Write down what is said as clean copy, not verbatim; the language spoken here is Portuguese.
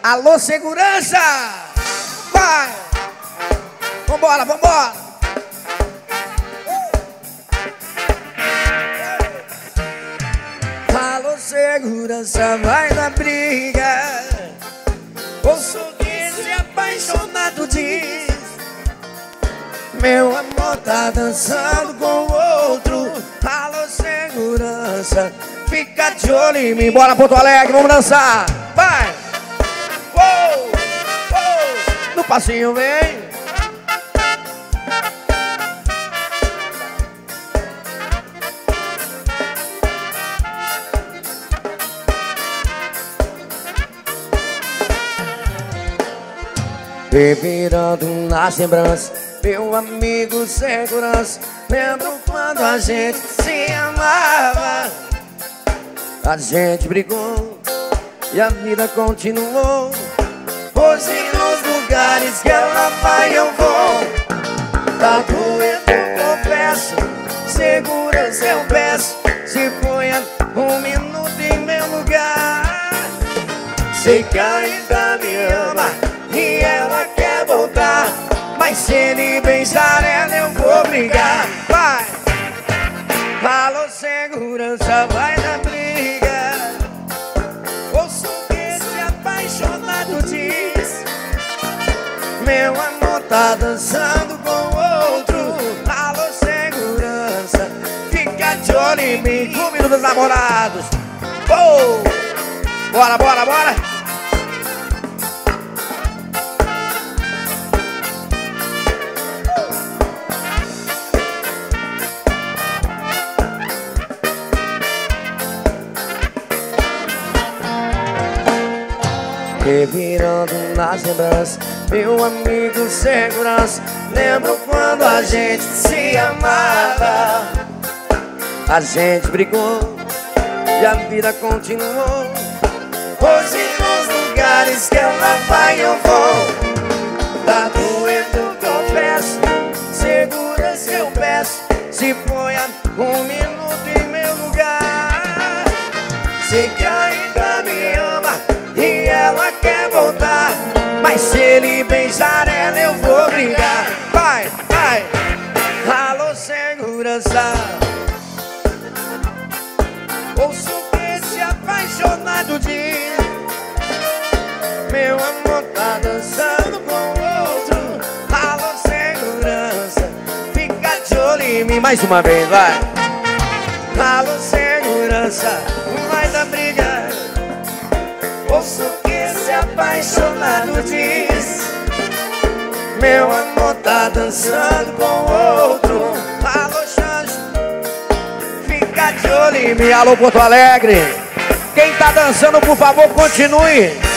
Alô, segurança! Vai! Vambora, vambora! Alô, segurança, vai na briga. O sorriso apaixonado diz: meu amor tá dançando com outro. Alô, segurança, fica de olho em mim. Bora, Porto Alegre, vamos dançar. Vai! Uou, uou. No passinho, vem. Revirando nas lembranças, meu amigo segurança. Lembro quando a gente se amava. A gente brigou e a vida continuou. Hoje nos lugares que ela vai eu vou. Tá doendo, confesso, segurança eu peço. Se ponha um minuto em meu lugar. Sei que ainda me ama e ela quer voltar, mas se ele beijar ela eu vou brigar. Vai! Alô, segurança, vai na briga. Ouço que esse apaixonado diz: meu amor tá dançando com outro. Alô, segurança, fica de olho em mim. Clube dos Namorados. Oh! Bora, bora, bora! Revirando nas lembranças, meu amigo segurança. Lembro quando a gente se amava. A gente brigou e a vida continuou. Hoje nos lugares que ela vai eu vou. Tá doendo, confesso, segurança eu peço. Se ponha um minuto em meu lugar. Sei que ainda me ama e ela quer voltar, mas se ele beijar ela eu vou brigar. Vai, vai! Alô, segurança. Ouço que esse apaixonado diz: meu amor tá dançando com outro. Alô, segurança, fica de olho em mim. Mais uma vez, vai! Alô, segurança, vai dar briga. Ouço que esse apaixonado diz: meu amor tá dançando com outro. Alô, Xanjo, fica de olho em mim. Alô, Porto Alegre, quem tá dançando, por favor, continue.